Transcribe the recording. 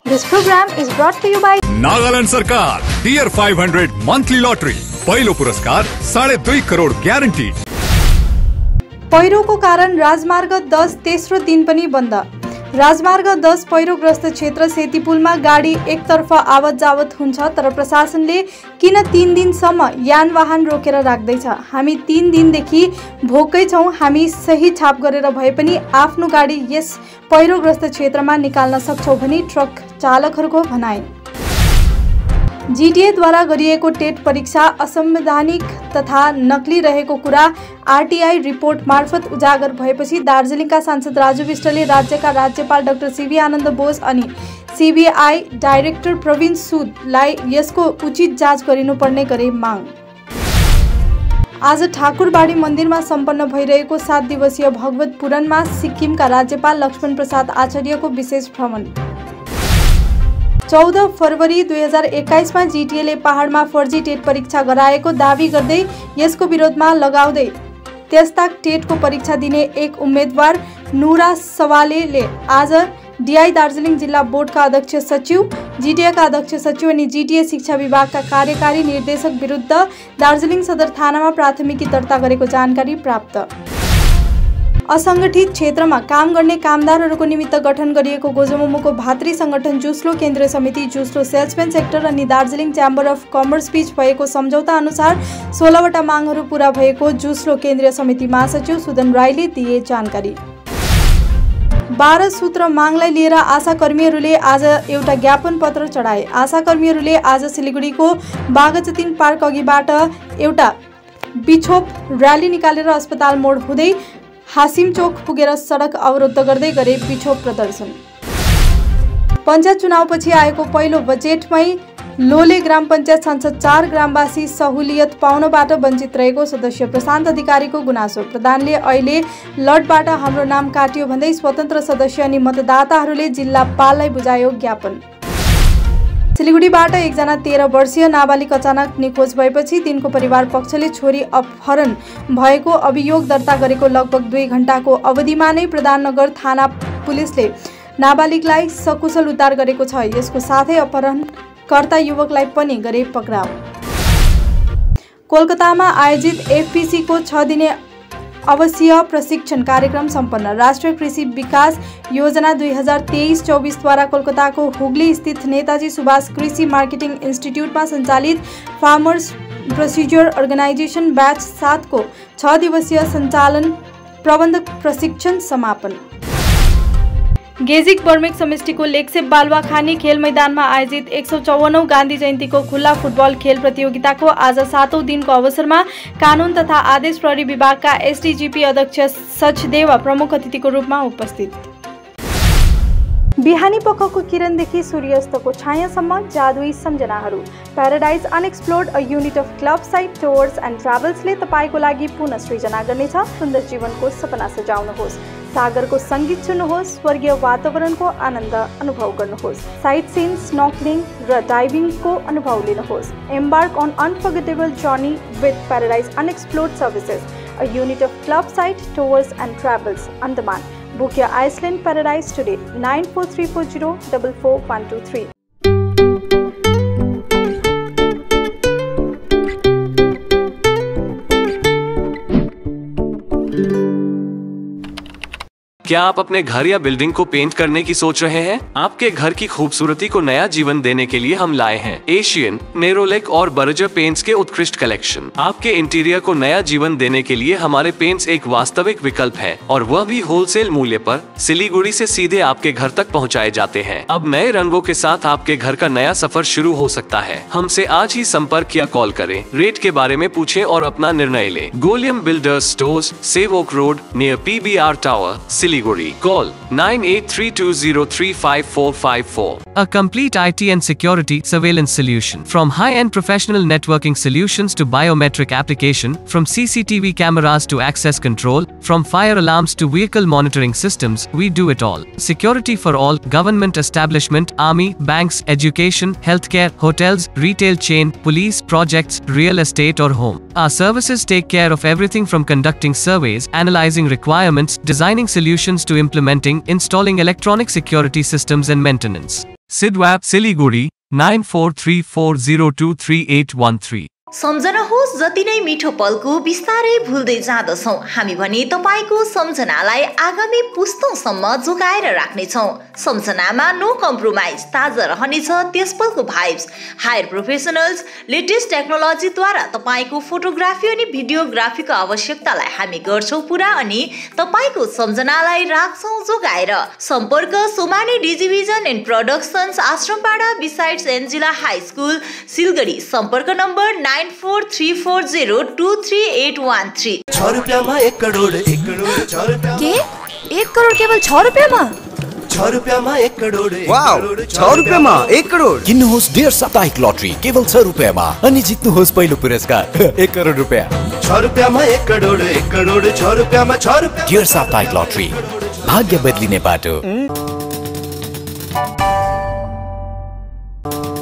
This program is brought to you by Nagaland सरकार tier 500 monthly lottery पहिलो पुरस्कार 2.5 crore guarantee. पहिरोको कारण राजमार्ग 10 तेस्रो दिन पनि बन्द। राजमार्ग 10 पहिरोग्रस्त क्षेत्र सेतीपुलमा गाडी एकतर्फ आवत जावत हुन्छ, तर प्रशासनले किन 3 दिनसम्म यानवाहन रोकेर राख्दैछ? हामी 3 दिनदेखि भोकै छौं। हामी सही छाप गरेर भए पनि आफ्नो गाडी यस पहिरोग्रस्त क्षेत्रमा निकाल्न सक्छौं भनी ट्रक चालकहरूको भनाइ। जीटीए द्वारा गरिएको टेट परीक्षा असंवैधानिक तथा नकली रहेको कुरा आरटीआई रिपोर्ट मार्फत उजागर भएपछि दार्जिलिङका सांसद राजु विष्टले राज्यका राज्यपाल डाक्टर सीबी आनन्द बोस अनि सीबीआई डाइरेक्टर प्रवीण सुदलाई यसको उचित जाँच गरिनुपर्ने गरे माग। आज ठाकुरबाडी मन्दिरमा सम्पन्न भइरहेको 7 दिवसीय भगवत पुराणमा सिक्किमका राज्यपाल लक्ष्मण प्रसाद आचार्यको विशेष भ्रमण। 14 फरवरी 2021 मा जीटीएले पहाडमा फर्जी टेट परीक्षा गराएको दावी गर्दै यसको विरोधमा लगाउँदै त्यसताक टेटको परीक्षा दिने एक उम्मेदवार नुरा सवालेले आज डीआई दार्जिलिङ जिल्ला बोर्डका अध्यक्ष सचिव, जीटीएका अध्यक्ष सचिव अनि जीटीए शिक्षा विभागका कार्यकारी निर्देशक विरुद्ध दार्जिलिङ सदर थानामा प्राथमिकी दर्ता गरेको जानकारी प्राप्त। असंगठित क्षेत्रमा काम गर्ने कामदारहरूको निमित्त गठन गरिएको गोजोमोमोको भातृ संगठन जुस्लो केन्द्रीय समिति, जुस्लो सेल्सम्यान सेक्टर अनि दार्जिलिङ च्याम्बर अफ कमर्स बीच भएको सम्झौता अनुसार 16 वटा मागहरू पूरा भएको जुस्लो केन्द्रीय समिति महासचिव सुदन राईले दिए जानकारी। 12 सूत्र मागलाई लिएर आशाकर्मीहरूले आज एउटा ज्ञापन पत्र चढाए। आशाकर्मीहरूले आज सिलिगुडीको बागजतिन पार्क अघिबाट एउटा बिछोप र्याली निकालेर अस्पताल मोड हुँदै हासिम चोक पुगेर सडक अवरुद्ध गर्दै गरे बिछोप प्रदर्शन। पञ्चायत चुनावपछि आएको पहिलो बजेटमै लोले ग्राम पञ्चायत संसद 4 ग्रामवासी सहुलियत पाउनबाट वञ्चित रहेको सदस्य प्रशान्त अधिकारीको गुनासो। प्रधानले अहिले लडबाट हाम्रो नाम काटियो भन्दै स्वतन्त्र सदस्य अनि मतदाताहरूले जिल्लापाललाई बुझायो ज्ञापन। सिलिगुडीबाट एकजना 13 वर्षीय नाबालिग अचानक निखोज भएपछि तिनको परिवार पक्षले छोरी अपहरण भएको अभियोग दर्ता गरेको लगभग 2 घण्टाको अवधिमा नै प्रधाननगर थाना पुलिसले नाबालिगलाई सकुशल उद्धार गरेको छ। यसको साथै अपहरणकर्ता युवकलाई पनि गरे पक्राउ। कोलकातामा आयोजित एफपीसी को 6 दिने आवासीय प्रशिक्षण कार्यक्रम सम्पन्न। राष्ट्रिय कृषि विकास योजना 2023-24 द्वारा कोलकाताको हुगली स्थित नेताजी सुभाष कृषि मार्केटिङ इन्स्टिट्युटमा सञ्चालित फार्मर्स प्रोसिजर अर्गनाइजेसन ब्याच 7 को 6 दिवसीय सञ्चालन प्रबन्धक प्रशिक्षण समापन। गेजिक बर्मेक समष्टिको लेक्सेप बालुवाखानी खेल मैदानमा आयोजित 154औं गान्धी जयन्तीको खुल्ला फुटबल खेल प्रतियोगिताको आज 7औं दिनको अवसरमा कानुन तथा आदेश प्रहरी विभागका एसडीजीपी अध्यक्ष सचदेवा प्रमुख अतिथिको रूपमा उपस्थित। बिहानी पखको किरणदेखि सूर्यास्तको छायासम्म जादुई सम्झनाहरू। Paradise unexplored a unit of club site tours and ट्राभल्सले तपाईको लागि पुनः सृजना गर्नेछ। सुन्दर जीवनको सपना सजाउनुहोस्, सागरको संगीत सुन्नुहोस्, स्वर्गीय वातावरणको आनन्द अनुभव गर्नुहोस्, साइट सीन, स्नॉर्कलिङ र डाइभिङको अनुभव लिनुहोस्। Embark on unforgettable journey with paradise unexplored services, a unit of club site tours and travels, Andaman. Book your Iceland paradise today. 94340 44123. क्या आप अपने घर या बिल्डिंग को पेंट करने की सोच रहे हैं? आपके घर की खूबसूरती को नया जीवन देने के लिए हम लाए हैं एशियन, नेरोलेक और बर्जर पेंट्स के उत्कृष्ट कलेक्शन। आपके इंटीरियर को नया जीवन देने के लिए हमारे पेंट्स एक वास्तविक विकल्प है, और वह भी होलसेल मूल्य पर। सिलीगुड़ी से सीधे आपके घर तक पहुंचाए जाते हैं। अब नए रंगों के साथ आपके घर का नया सफर शुरू हो सकता है। हमसे आज ही संपर्क या कॉल करें। रेट के बारे में पूछें और अपना निर्णय लें। गोलियम builders stores, Sevoke road near PBR tower, Siliguri. Call 9832035454. A complete IT and security surveillance solution. From high-end professional networking solutions to biometric application, from CCTV cameras to access control, from fire alarms to vehicle monitoring systems, we do it all. Security for all, government establishment, army, banks, education, healthcare, hotels, retail chain, police, projects, real estate or home. Our services take care of everything from conducting surveys, analyzing requirements, designing solutions to implementing, installing electronic security systems and maintenance. Sidwap, Siliguri, 9434023813. सम्झनुहोस् जति नै मिठो पलको बिस्तारै भुल्दै जाँदछौँ हामी भने तपाईँको सम्झनालाई आगामी पुस्तौँसम्म जोगाएर राख्नेछौँ। सम्झनामा नो कम्प्रोमाइज, ताजा रहनेछ त्यस पलको भाइब्स। हायर प्रोफेसनल्स लेटेस्ट टेक्नोलोजीद्वारा तपाईँको फोटोग्राफी अनि भिडियोग्राफीको आवश्यकतालाई हामी गर्छौँ पुरा अनि तपाईँको सम्झनालाई राख्छौँ जोगाएर। सम्पर्क Somani Digivision and productions, Ashrampara besides Angela high school, Siliguri. सम्पर्क नम्बर 9434023813। 6 रुपैयाँमा 1 करोड, 1 करोड 6 रुपैयाँ। के 1 करोड केवल 6 रुपैयाँमा? 6 रुपैयाँमा 1 करोड, 1 वाउ, करोड 6 रुपैयाँमा 1 करोड। किन्नुहोस् डेयर साप्ताहिक लटरी केवल 6 रुपैयाँमा अनि जित्नुहोस् पहिलो पुरस्कार 1 करोड रुपैयाँ। 6 रुपैयाँमा 1 करोड, 1 करोड 6 रुपैयाँमा 6 रुपैयाँ। डेयर साप्ताहिक लटरी, भाग्य बदलिने बाटो।